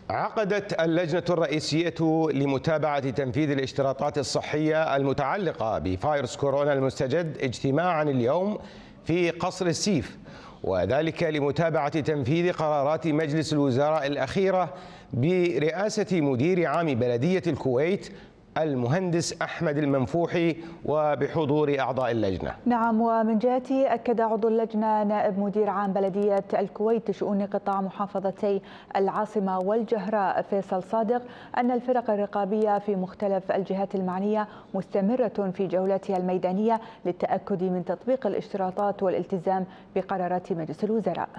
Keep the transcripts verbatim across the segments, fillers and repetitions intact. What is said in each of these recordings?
عقدت اللجنة الرئيسية لمتابعة تنفيذ الاشتراطات الصحية المتعلقة بفيروس كورونا المستجد اجتماعا اليوم في قصر السيف، وذلك لمتابعة تنفيذ قرارات مجلس الوزراء الأخيرة برئاسة مدير عام بلدية الكويت المهندس أحمد المنفوحي وبحضور أعضاء اللجنة. نعم، ومن جهته أكد عضو اللجنة نائب مدير عام بلدية الكويت لشؤون قطاع محافظتي العاصمة والجهراء فيصل صادق أن الفرق الرقابية في مختلف الجهات المعنية مستمرة في جولتها الميدانية للتأكد من تطبيق الاشتراطات والالتزام بقرارات مجلس الوزراء.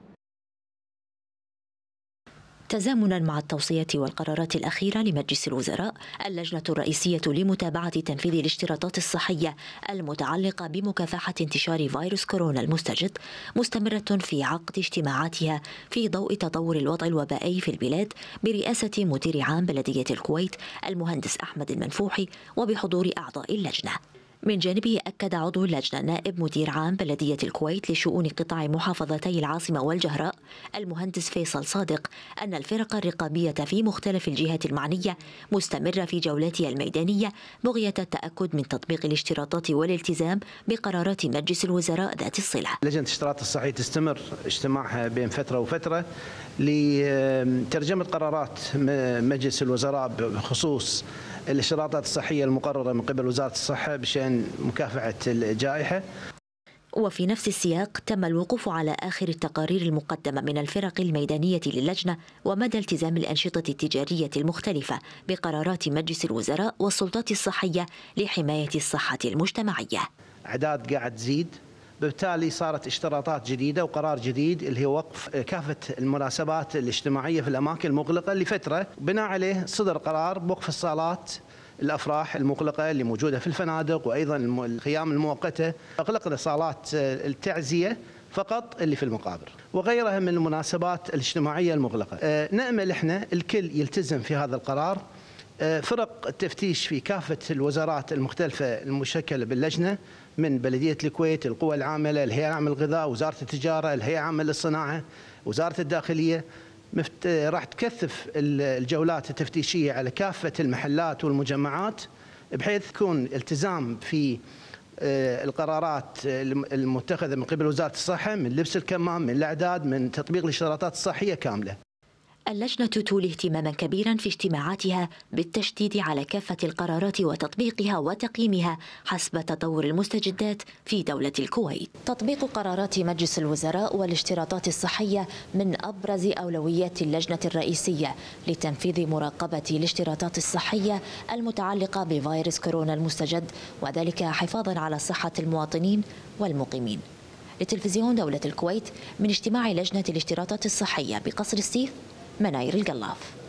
تزامنا مع التوصية والقرارات الأخيرة لمجلس الوزراء، اللجنة الرئيسية لمتابعة تنفيذ الاشتراطات الصحية المتعلقة بمكافحة انتشار فيروس كورونا المستجد مستمرة في عقد اجتماعاتها في ضوء تطور الوضع الوبائي في البلاد برئاسة مدير عام بلدية الكويت المهندس أحمد المنفوحي وبحضور أعضاء اللجنة. من جانبه أكد عضو اللجنة نائب مدير عام بلدية الكويت لشؤون قطاع محافظتي العاصمة والجهراء المهندس فيصل صادق أن الفرق الرقابية في مختلف الجهات المعنية مستمرة في جولاتها الميدانية بغية التأكد من تطبيق الاشتراطات والالتزام بقرارات مجلس الوزراء ذات الصلة. لجنة الاشتراط الصحي تستمر اجتماعها بين فترة وفترة لترجمة قرارات مجلس الوزراء بخصوص الاشتراطات الصحية المقررة من قبل وزارة الصحة بشأن مكافحة الجائحة. وفي نفس السياق تم الوقوف على آخر التقارير المقدمة من الفرق الميدانية للجنة ومدى التزام الأنشطة التجارية المختلفة بقرارات مجلس الوزراء والسلطات الصحية لحماية الصحة المجتمعية. أعداد قاعد تزيد، بالتالي صارت اشتراطات جديدة وقرار جديد اللي هو وقف كافة المناسبات الاجتماعية في الأماكن المغلقة لفترة. بناء عليه صدر قرار بوقف الصالات الأفراح المغلقة اللي موجودة في الفنادق، وأيضا الخيام المؤقتة. أغلقنا صالات التعزية فقط اللي في المقابر وغيرها من المناسبات الاجتماعية المغلقة. نأمل إحنا الكل يلتزم في هذا القرار. فرق التفتيش في كافة الوزارات المختلفة المشكلة باللجنة من بلدية الكويت، القوى العاملة، الهيئة العامة للغذاء، وزارة التجارة، الهيئة العامة للصناعة، وزارة الداخلية، راح تكثف الجولات التفتيشية على كافة المحلات والمجمعات بحيث يكون التزام في القرارات المتخذة من قبل وزارة الصحة من لبس الكمام، من الأعداد، من تطبيق الاشتراطات الصحية كاملة. اللجنة تولي اهتماما كبيرا في اجتماعاتها بالتشديد على كافة القرارات وتطبيقها وتقييمها حسب تطور المستجدات في دولة الكويت. تطبيق قرارات مجلس الوزراء والاشتراطات الصحية من أبرز أولويات اللجنة الرئيسية لتنفيذ مراقبة الاشتراطات الصحية المتعلقة بفيروس كورونا المستجد، وذلك حفاظا على صحة المواطنين والمقيمين. لتلفزيون دولة الكويت من اجتماع لجنة الاشتراطات الصحية بقصر السيف، مناير القلاف.